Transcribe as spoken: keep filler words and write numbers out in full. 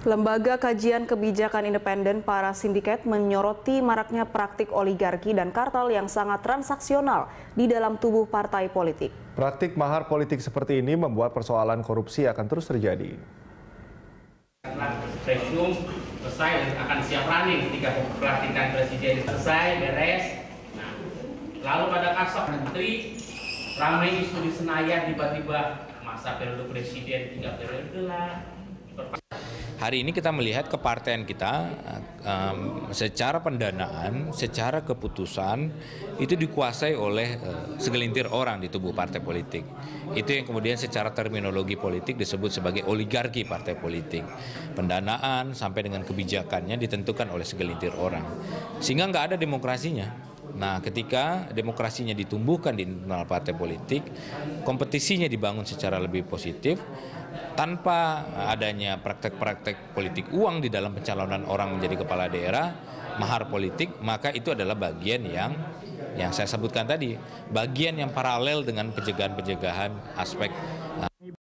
Lembaga Kajian Kebijakan Independen Para Sindiket menyoroti maraknya praktik oligarki dan kartel yang sangat transaksional di dalam tubuh partai politik. Praktik mahar politik seperti ini membuat persoalan korupsi akan terus terjadi. Presidium selesai dan akan siap running ketika pelantikan presiden selesai, beres. Nah, lalu pada kasus menteri, ramai isu di Senayan, tiba-tiba masa periode presiden tiga periode lah. Hari ini kita melihat kepartean kita um, secara pendanaan, secara keputusan itu dikuasai oleh uh, segelintir orang di tubuh partai politik. Itu yang kemudian secara terminologi politik disebut sebagai oligarki partai politik. Pendanaan sampai dengan kebijakannya ditentukan oleh segelintir orang. Sehingga nggak ada demokrasinya. Nah, ketika demokrasinya ditumbuhkan di internal partai politik, kompetisinya dibangun secara lebih positif, tanpa adanya praktek-praktek politik uang di dalam pencalonan orang menjadi kepala daerah, mahar politik, maka itu adalah bagian yang yang saya sebutkan tadi, bagian yang paralel dengan pencegahan-pencegahan aspek